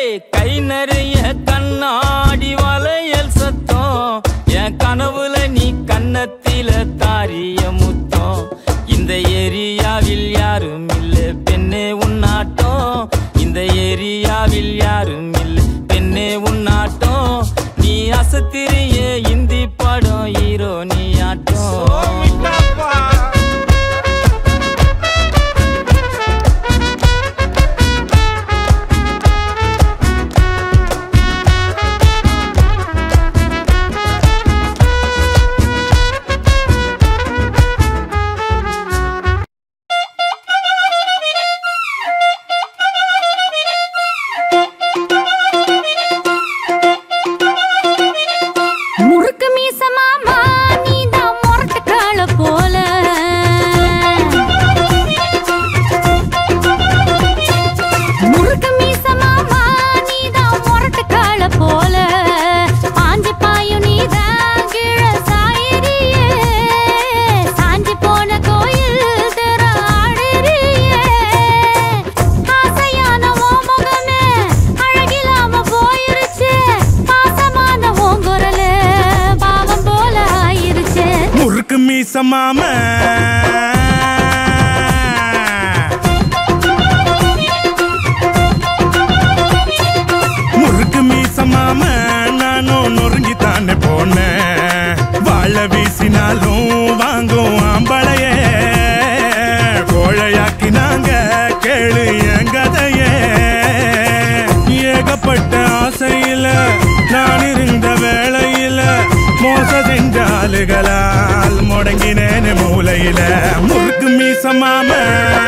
கை நிறைய கண்ணாடி வளையல் சத்தம் என் கனவுல நீ கன்னத்தில தாரிய முத்தம் இந்த ஏரியாவில் யாரும் இல்ல பெண்ணே உன்னாட்டம் இந்த ஏரியாவில் யாரும் இல்ல பெண்ணே உன்னாட்டம் நீ அசத்திரிய இந்தி படம் ஹீரோ நீ ஆட்டம் மாமா முறுக்கு மீச மாமா நானும் நொறுங்கி தானே போனேன் வாழ வீசினாலும் வாங்கும் ஆம்பளைய கோழையாக்கி நாங்க கேளு என் கதையே ஏகப்பட்ட ஆசையில நான் இருந்த வேளையில மோச செஞ்ச ஆளுகளால் முடங்கினேன் மூலையில முறுக்கு மீச மாமா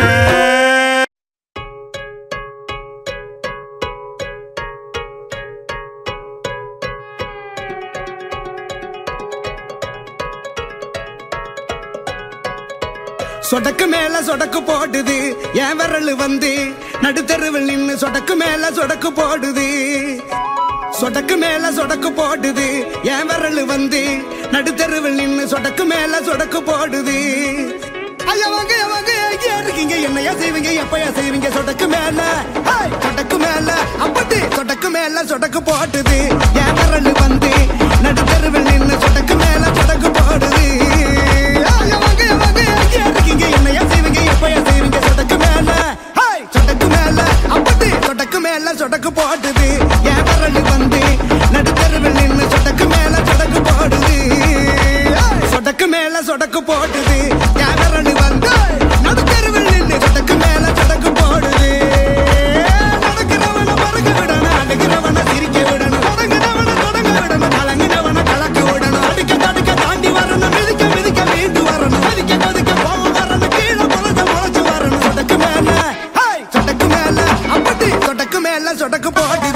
சொடக்கு மேல சொடக்கு போடுது என் விரல் வந்து நடுத்தருவில் நின்னு சொடக்கு மேல சொடக்கு போடுது சொடக்கு மேல சொடக்கு போடுது என் விரல் வந்து நடுத்தருவில் நின்னு சொடக்கு மேல சொடக்கு போடுது ஐயா வாங்க எங்க இருக்கீங்க என்னையா செய்வீங்க எப்பயா செய்வீங்க சொடக்கு மேல அப்படி சொடக்கு மேல சொடக்கு போடுது என் விரல் வந்து நடுத்தருவில் நின்னு சொடக்கு மேல சொடக்கு போடுது ஐயா வாங்க எங்க இருக்கீங்க என்னையா செய்வீங்க எப்பயா செய்வீங்க சொடக்கு மேல அப்படி சொடக்கு மேல சொடக்கு போடுது என் விரல் வந்து நடுத்தருவில் நின்னு சொடக்கு மேல சொடக்கு போடுது சொடக்கு மேல சொடக்கு போடுது என் விரல் வந்து நடுத்தருவில் நின்னு சொடக்கு மேல சொடக்கு போடுது நடக்கிறவன மறக்க விடணும் அழுகிறவன சிரிக்க விடணும் தொடங்க விடணும் கலங்கினவன கலக்க விடணும் அடிக்க தாண்டி வரணும் மிதிக்க மீண்டு வரணும் கொதிக்க போக வரணும் கீழே முளைச்சு வரணும் சொடக்கு மேல அப்படி சொடக்கு மேல சொடக்கு போடுது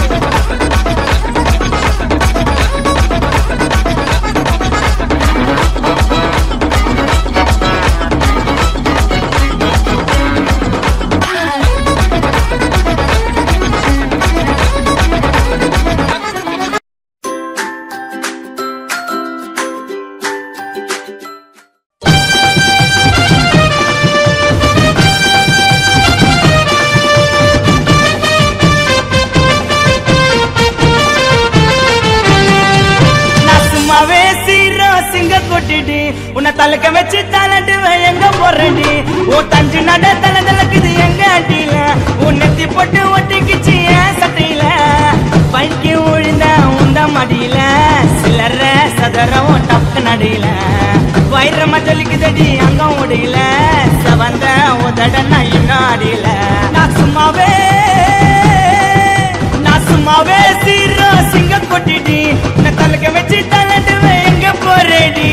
உன்னை தலக்க வச்சு தலட்டுவ எங்க போறடி உன் தஞ்சு நட தல தலக்குது எங்க அட்டியில உன் நெத்தி போட்டு ஒட்டிக்குச்சு என் சட்டையில பைக்கி விழுந்த உந்த மடியில சிலற சதரம் டப்பு நடியில வயிறமா ஜொலிக்குதடி அங்க முடியல சவந்த உதட நான் இன்னும் அடியில நான் சும்மாவே சீரோ சிங்க கொட்டிடி உன்னை தலக்க வச்சு தலட்டுவ எங்க போறடி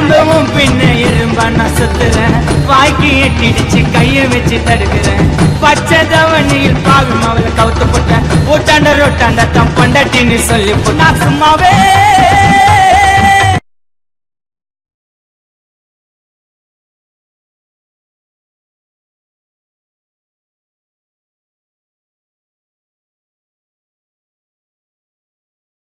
எறும்பவும் பின்ன எறும்பா நான் சுத்துறேன் வாய்க்கு எட்டிடுச்சு கையை வச்சு தடுக்கிறேன் பச்சை தவணியில் பாவி மாவல கவுத்து போட்டேன் ஊட்டாண்ட ரொட்டாண்ட தம் பொண்டாட்டின்னு சொல்லி போட்டா சும்மாவே